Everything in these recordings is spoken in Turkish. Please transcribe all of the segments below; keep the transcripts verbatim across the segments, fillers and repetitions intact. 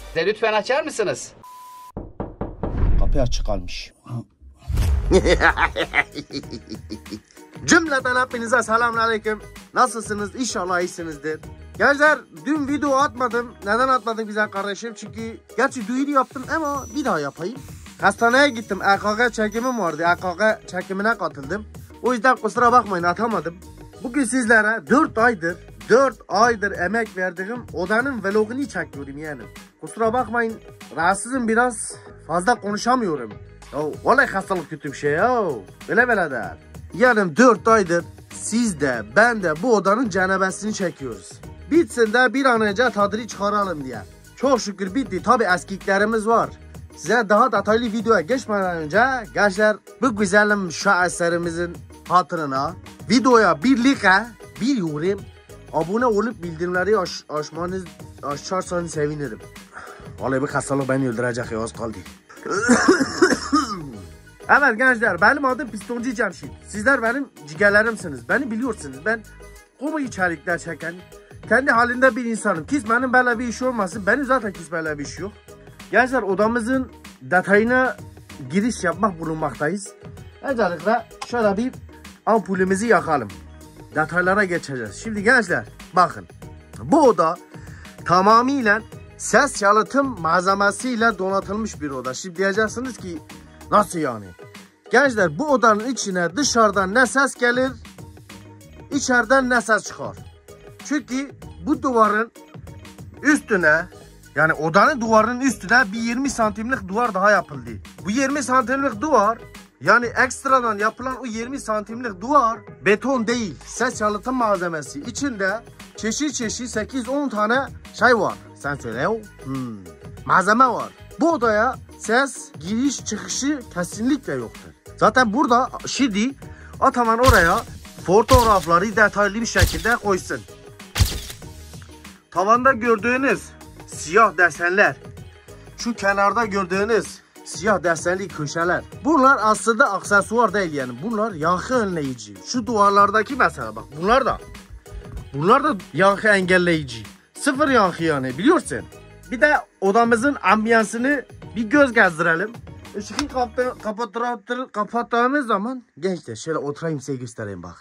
Size lütfen açar mısınız? Kapı açık kalmış. Cümleten hepinize selamünaleyküm. Nasılsınız? İnşallah iyisinizdir. Gençler dün video atmadım. Neden atmadım güzel kardeşim? Çünkü gerçi duyuru yaptım ama bir daha yapayım. Hastaneye gittim. E K G çekimim vardı. E K G çekimine katıldım. O yüzden kusura bakmayın atamadım. Bugün sizlere dört aydır dört aydır emek verdiğim odanın vlogunu çekiyorum yani. Kusura bakmayın, rahatsızım biraz, fazla konuşamıyorum. Ya vallahi hastalık kötü bir şey ya. Böyle böyle de. Yani dört aydır siz de ben de bu odanın cenabesini çekiyoruz. Bitsin de bir an önce tadını çıkaralım diye. Çok şükür bitti. Tabi eskiklerimiz var. Size daha detaylı videoya geçmeden önce gençler bu güzelim şaheserimizin hatırına videoya birlikte bir yorum, abone olup bildirimleri aş açmanız açarsanız sevinirim. Vallahi bu hastalık beni öldürecek ya, az kaldı. Evet gençler, benim adım Pistoncu Cemşit. Sizler benim ciğerlerimsiniz. Beni biliyorsunuz. Ben komik içerikler çeken, kendi halinde bir insanım. Kismenin böyle bir işi olmasın. Benim zaten kismeyle bir iş yok. Gençler odamızın detayına giriş yapmak bulunmaktayız. Öncelikle şöyle bir ampulümüzü yakalım. Detaylara geçeceğiz. Şimdi gençler bakın. Bu oda tamamıyla ses yalıtım malzemesiyle donatılmış bir oda. Şimdi diyeceksiniz ki nasıl yani? Gençler bu odanın içine dışarıdan ne ses gelir, içeriden ne ses çıkar. Çünkü bu duvarın üstüne, yani odanın duvarının üstüne bir yirmi santimlik duvar daha yapıldı. Bu yirmi santimlik duvar, yani ekstradan yapılan o yirmi santimlik duvar beton değil, ses yalıtım malzemesi. İçinde çeşit çeşit sekiz on tane şey var. Sen söyle ya. Hmm. Malzeme var. Bu odaya ses giriş çıkışı kesinlikle yoktur. Zaten burada şimdi Ataman oraya fotoğrafları detaylı bir şekilde koysun. Tavanda gördüğünüz siyah desenler, şu kenarda gördüğünüz siyah desenli köşeler, bunlar aslında aksesuar değil yani. Bunlar yankı önleyici. Şu duvarlardaki mesela bak, bunlar da bunlar da yankı engelleyici. Sıfır yankı yani, biliyorsun. Bir de odamızın ambiyansını bir göz gezdirelim. Işığı kapattığımız kapattığımız zaman gençler şöyle oturayım size göstereyim bak.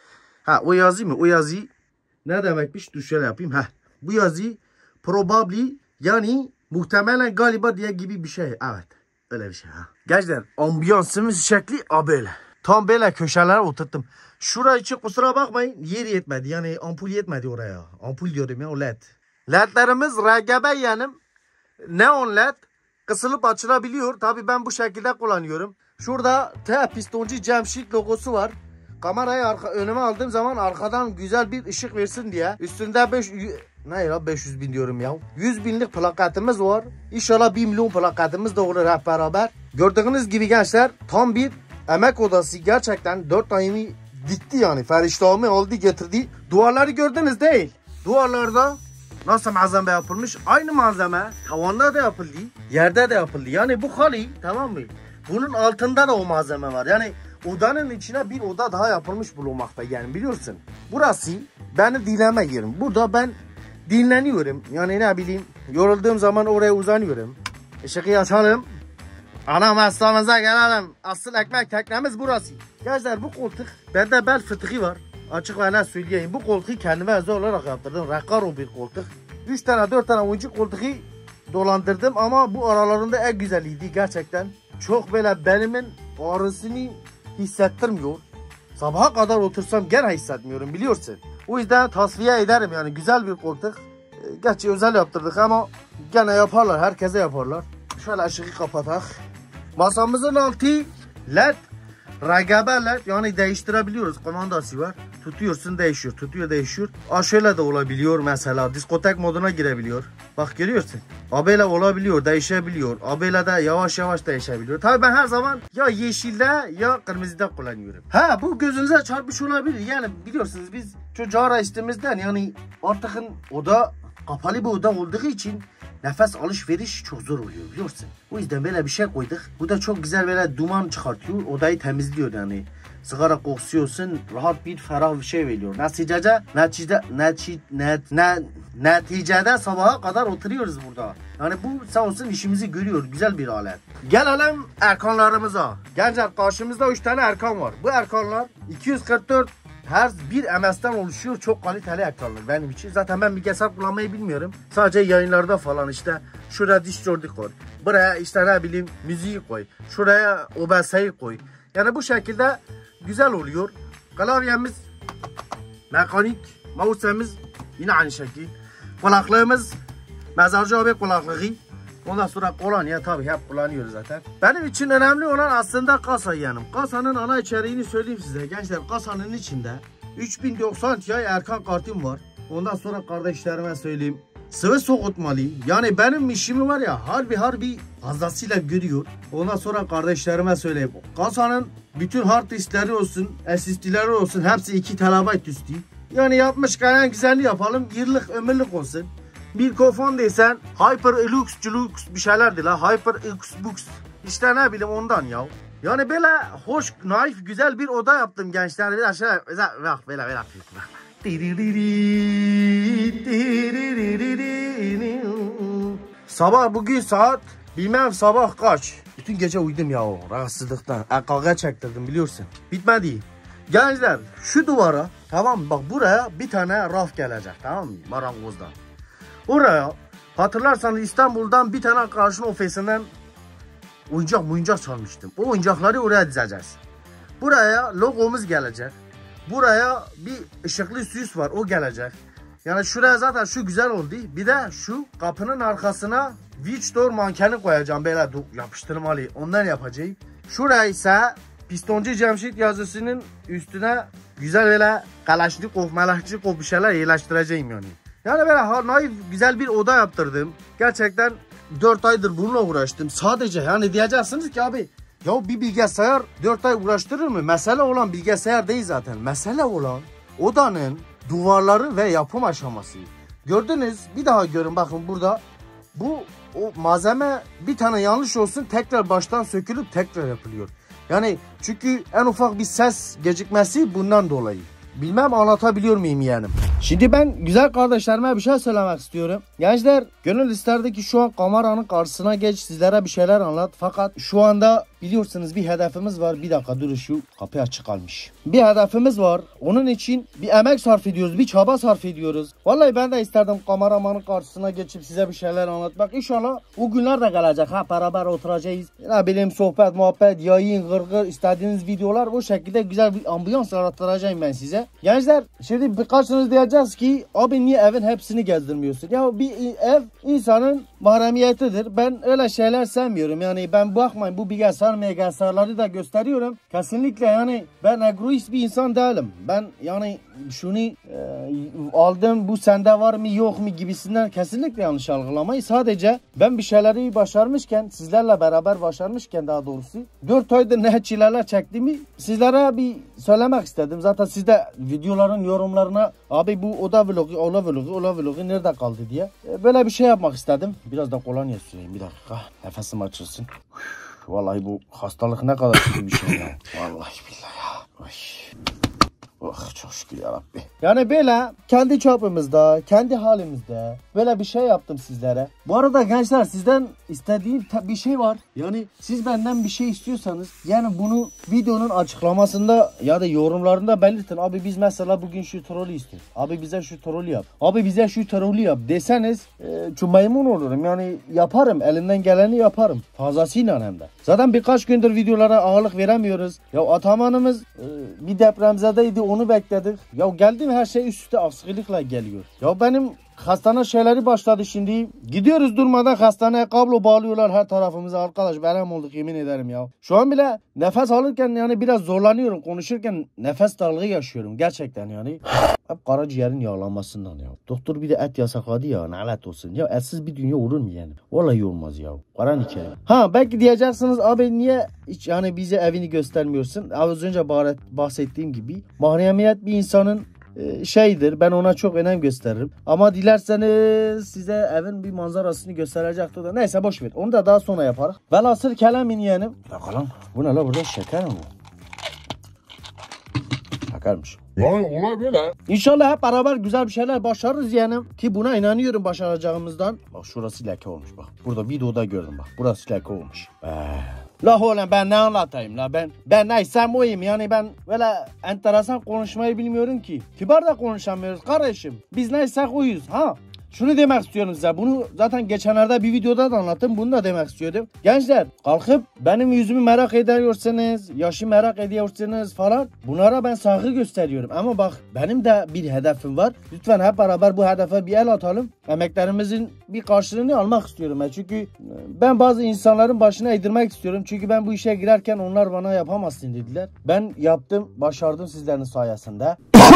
Ha o yazı mı? O yazı ne demekmiş? Dur şöyle yapayım. Ha bu yazı probably yani muhtemelen galiba diye gibi bir şey. Evet öyle bir şey ha. Gençler ambiyansımız şekli a böyle. Tam böyle köşelere oturttum. Şuraya için kusura bakmayın yer yetmedi. Yani ampul yetmedi oraya. Ampul diyorum ya, o led. Ledlerimiz R G B yani neon led. Kısılıp açılabiliyor. Tabi ben bu şekilde kullanıyorum. Şurada T Pistoncu Cemşit logosu var. Kamerayı arka, önüme aldığım zaman arkadan güzel bir ışık versin diye. Üstünde beş ne ya beş yüz bin diyorum ya. yüz binlik plakatımız var. İnşallah bir milyon plakatımız da olur hep beraber. Gördüğünüz gibi gençler tam bir emek odası. Gerçekten dört ayımı dikti yani. Feriştahımı aldı getirdi. Duvarları gördünüz değil. Duvarlarda nasıl malzeme yapılmış? Aynı malzeme tavanda da yapıldı, yerde de yapıldı. Yani bu hali, tamam mı? Bunun altında da o malzeme var. Yani odanın içine bir oda daha yapılmış bulunmakta. Yani biliyorsun. Burası beni dinleme yerim. Burada ben dinleniyorum. Yani ne bileyim, yorulduğum zaman oraya uzanıyorum. Işığı açalım. Ana mesleğimize gelelim. Asıl ekmek teknemiz burası. Gençler bu koltuk, bende bel fıtığı var. Açık ve net söyleyeyim. Bu koltuğu kendime özel olarak yaptırdım. Recaro bir koltuk. üç tane dört tane oyuncu koltuğu dolandırdım ama bu aralarında en güzeliydi gerçekten. Çok böyle belimin ağrısını hissettirmiyor. Sabaha kadar otursam gene hissetmiyorum, biliyorsun. O yüzden tasfiye ederim yani, güzel bir koltuk. Gerçi özel yaptırdık ama gene yaparlar, herkese yaparlar. Şöyle ışığı kapatak. Masamızın altı led. R G B led yani değiştirebiliyoruz, komandası var. Tutuyorsun değişiyor, tutuyor değişiyor. Aa şöyle de olabiliyor mesela, diskotek moduna girebiliyor. Bak görüyorsun. Abeyle olabiliyor, değişebiliyor. Abeyle de yavaş yavaş değişebiliyor. Tabii ben her zaman ya yeşilde ya kırmızıda kullanıyorum. Ha bu gözünüze çarpmış olabilir. Yani biliyorsunuz biz çocuğa içtiğimizden yani artık oda kapalı bir oda olduğu için nefes alışveriş çok zor oluyor, biliyorsun. O yüzden böyle bir şey koyduk. Bu da çok güzel böyle duman çıkartıyor. Odayı temizliyor yani. sigara kokusu olsun, rahat bir ferah bir şey veriyor. Neticede, neticede, netice, net, net, neticede sabaha kadar oturuyoruz burada. Yani bu sağ olsun işimizi görüyor, güzel bir alet. Gelelim erkanlarımıza. Gençler karşımızda üç tane erkan var. Bu erkanlar iki yüz kırk dört Hertz bir M S'ten oluşuyor. Çok kaliteli ekranlar benim için. Zaten ben bilgisayar kullanmayı bilmiyorum. Sadece yayınlarda falan işte şuraya Discord'u koy. Buraya işte ne bileyim müziği koy. Şuraya O B S'yi koy. Yani bu şekilde güzel oluyor. Klavyemiz mekanik. Mouse'emiz yine aynı şekil. Kulaklığımız mezarcı abi kulaklığı. Ondan sonra kolonya tabii hep kullanıyoruz zaten. Benim için önemli olan aslında kasa yani. Kasanın ana içeriğini söyleyeyim size. Gençler kasanın içinde üç bin doksan Ti Erkan kartım var. Ondan sonra kardeşlerime söyleyeyim. Sıvı soğutmalı. Yani benim işimi var ya harbi harbi fazlasıyla görüyor. Ondan sonra kardeşlerime söyleyeyim. Kasanın bütün hard diskleri olsun, S S D'leri olsun hepsi iki terabayt üstü. Yani yapmışken en güzelini yapalım. Yıllık ömürlük olsun. Mikrofon desen HyperLux Lux bir şeylerdi la. HyperX Bux. İşte ne bileyim ondan ya. Yani böyle hoş, naif, güzel bir oda yaptım gençler. Bir aşağı bak böyle böyle. Sabah bugün saat bilmem sabah kaç. Bütün gece uyudum ya o rahatsızlıktan. Kavga çektirdim biliyorsun. Bitmedi. Gençler şu duvara tamam mı? Bak buraya bir tane raf gelecek tamam mı? Marangozdan. Oraya hatırlarsanız İstanbul'dan bir tane arkadaşın ofisinden oyuncak oyuncak çalmıştım. O oyuncakları oraya dizeceğiz. Buraya logomuz gelecek. Buraya bir ışıklı süs var o gelecek. Yani şuraya zaten şu güzel oldu. Bir de şu kapının arkasına Witch Door mankeni koyacağım böyle yapıştırmalı. Ondan yapacağım. Şuraya ise Pistoncu Cemşit yazısının üstüne güzel böyle Kalaşnikov, Melaşnikov bir şeyler yerleştireceğim yani. Yani böyle naif güzel bir oda yaptırdım. Gerçekten dört aydır bununla uğraştım. Sadece yani diyeceksiniz ki abi ya bir bilgisayar dört ay uğraştırır mı? Mesele olan bilgisayar değil zaten. Mesele olan odanın duvarları ve yapım aşaması. Gördünüz bir daha görün bakın burada. Bu o malzeme bir tane yanlış olsun tekrar baştan sökülüp tekrar yapılıyor. Yani çünkü en ufak bir ses gecikmesi bundan dolayı. Bilmem anlatabiliyor muyum yeğenim? Şimdi ben güzel kardeşlerime bir şey söylemek istiyorum. Gençler gönül isterdi ki şu an kameranın karşısına geç sizlere bir şeyler anlat. Fakat şu anda biliyorsunuz bir hedefimiz var. Bir dakika dur şu kapı açık kalmış. Bir hedefimiz var. Onun için bir emek sarf ediyoruz. Bir çaba sarf ediyoruz. Vallahi ben de isterdim kameramanın karşısına geçip size bir şeyler anlatmak. İnşallah o günler de gelecek. Ha beraber oturacağız. Ne bileyim sohbet, muhabbet, yayın, gırgır istediğiniz videolar bu şekilde güzel bir ambiyans yarattıracağım ben size. Gençler şimdi birkaçınız diyeceğiz ki abi niye evin hepsini gezdirmiyorsun? Ya bir ev insanın mahremiyetidir. Ben öyle şeyler sevmiyorum. Yani ben bakmayın bu bilgisayar bilgisayarları da gösteriyorum. Kesinlikle yani ben egoist bir insan değilim. Ben yani şunu e, aldım bu sende var mı yok mu gibisinden kesinlikle yanlış algılamayı. Sadece ben bir şeyleri başarmışken sizlerle beraber başarmışken daha doğrusu dört aydır ne çileler çektiğimi sizlere bir söylemek istedim. Zaten siz de videoların yorumlarına abi bu oda vlogu, ola vlogu, ola vlogu nerede kaldı diye e, böyle bir şey yapmak istedim. Biraz da kolonya süreyim bir dakika nefesim açılsın. Vallahi bu hastalık ne kadar kötü bir şey ya. Vallahi billahi ya. Oy. Oh çok şükür yarabbi. Yani böyle kendi çapımızda, kendi halimizde böyle bir şey yaptım sizlere. Bu arada gençler sizden istediğim bir şey var. Yani siz benden bir şey istiyorsanız yani bunu videonun açıklamasında ya da yorumlarında belirtin. Abi biz mesela bugün şu trolü istiyoruz. Abi bize şu trolü yap. Abi bize şu trolü yap deseniz e, çok memnun olurum. Yani yaparım. Elimden geleni yaparım. Fazlasıyla hem de. Zaten birkaç gündür videolara ağırlık veremiyoruz. Ya Ataman'ımız e, bir depremzedeydi. Onu bekledik. Ya geldim her şey üst üste askılıkla geliyor. Ya benim hastane şeyleri başladı şimdi. Gidiyoruz durmadan hastaneye kablo bağlıyorlar her tarafımıza arkadaş. Verem olduk yemin ederim ya. Şu an bile nefes alırken yani biraz zorlanıyorum. Konuşurken nefes darlığı yaşıyorum. Gerçekten yani. Hep karaciğerin yağlanmasından ya. Doktor bir de et yasakladı ya. Lanet olsun. Ya etsiz bir dünya olur mu yani? Vallahi olmaz ya. Karan hikaye. Ha belki diyeceksiniz abi niye hiç yani bize evini göstermiyorsun? Az önce bahsettiğim gibi mahremiyet bir insanın şeydir. Ben ona çok önem gösteririm. Ama dilerseniz size evin bir manzarasını gösterecektir da. Neyse boş ver. Onu da daha sonra yaparız. Velhasıl kelam yeğenim. Bakalım. Bu ne la burada şeker mi? Şakarmış. Yani olay böyle. İnşallah hep beraber güzel bir şeyler başarırız yeğenim. Ki buna inanıyorum başaracağımızdan. Bak şurası leke olmuş bak. Burada videoda gördüm bak. Burası leke olmuş. Eee. La oğlum ben ne anlatayım la ben ben neysem oyum yani ben böyle enteresan konuşmayı bilmiyorum ki. Kibar da konuşamıyoruz kardeşim. Biz neysek oyuz ha. Şunu demek istiyorum size. Bunu zaten geçenlerde bir videoda da anlattım. Bunu da demek istiyordum. Gençler kalkıp benim yüzümü merak ediyorsanız, yaşı merak ediyorsanız falan bunlara ben saygı gösteriyorum. Ama bak benim de bir hedefim var. Lütfen hep beraber bu hedefe bir el atalım. Emeklerimizin bir karşılığını almak istiyorum. Ben. Çünkü ben bazı insanların başına eğdirmek istiyorum. Çünkü ben bu işe girerken onlar bana yapamazsın dediler. Ben yaptım, başardım sizlerin sayesinde.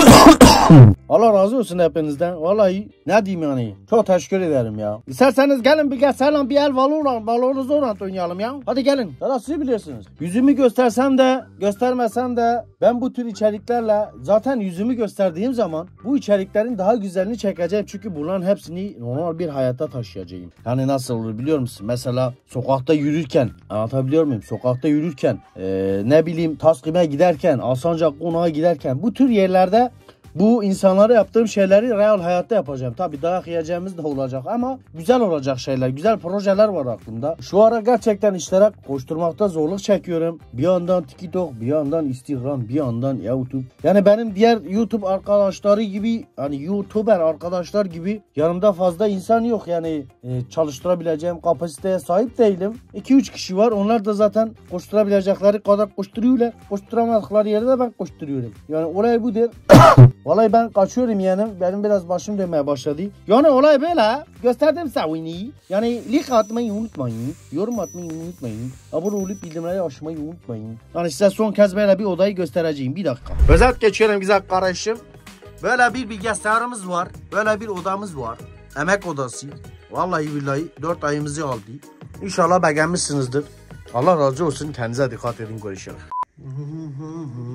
Allah razı olsun hepinizden. Vallahi ne diyeyim yani. Çok teşekkür ederim ya. İsterseniz gelin bir gel selam bir el Valorant, Valorant oynayalım ya. Hadi gelin. Valla siz biliyorsunuz. Yüzümü göstersem de göstermesem de ben bu tür içeriklerle zaten yüzümü gösterdiğim zaman bu içeriklerin daha güzelini çekeceğim. Çünkü bunların hepsini normal bir hayata taşıyacağım. Yani nasıl olur biliyor musun? Mesela sokakta yürürken anlatabiliyor muyum? Sokakta yürürken ee, ne bileyim Taskim'e giderken Alsancak Konağa giderken bu tür yerlerde bu insanlara yaptığım şeyleri real hayatta yapacağım. Tabii dayak yiyeceğimiz de olacak ama güzel olacak şeyler, güzel projeler var aklımda. Şu ara gerçekten işlere koşturmakta zorluk çekiyorum. Bir yandan TikTok, bir yandan Instagram, bir yandan YouTube. Yani benim diğer YouTube arkadaşları gibi, hani YouTuber arkadaşlar gibi yanımda fazla insan yok. Yani e, çalıştırabileceğim kapasiteye sahip değilim. iki üç kişi var. Onlar da zaten koşturabilecekleri kadar koşturuyorlar. Koşturamadıkları yerde de ben koşturuyorum. Yani olay budur. Vallahi ben kaçıyorum yani. Benim biraz başım dönmeye başladı. Yani olay böyle. Gösterdim sevini. Yani like atmayı unutmayın. Yorum atmayı unutmayın. Abone olup bildirimleri açmayı unutmayın. Yani size son kez böyle bir odayı göstereceğim. Bir dakika. Özet geçiyorum güzel kardeşim. Böyle bir bilgisayarımız var. Böyle bir odamız var. Emek odası. Vallahi billahi dört ayımızı aldı. İnşallah beğenmişsinizdir. Allah razı olsun. Kendinize dikkat edin. Görüşürüz.